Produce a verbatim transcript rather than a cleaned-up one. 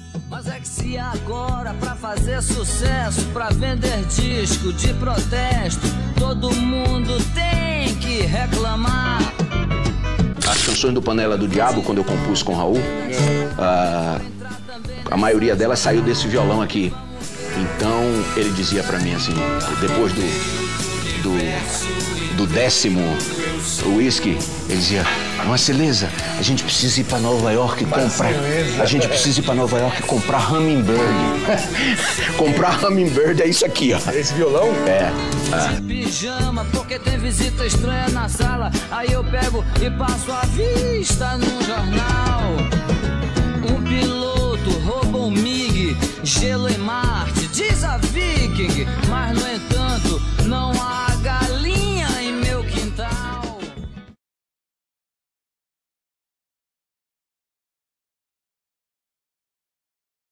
Mas é que se agora pra fazer sucesso, pra vender disco de protesto, todo mundo tem que reclamar. As canções do Panela do Diabo, quando eu compus com o Raul, a, a maioria delas saiu desse violão aqui. Então ele dizia pra mim assim, depois do, do, do décimo whisky, ele dizia: Marceleza, a gente precisa ir pra Nova York comprar. A gente precisa ir pra Nova York comprar Hummingbird. Comprar Hummingbird é isso aqui, ó. Esse violão? É. De pijama, porque tem visita estranha na sala. Aí eu pego e passo a vista no jornal.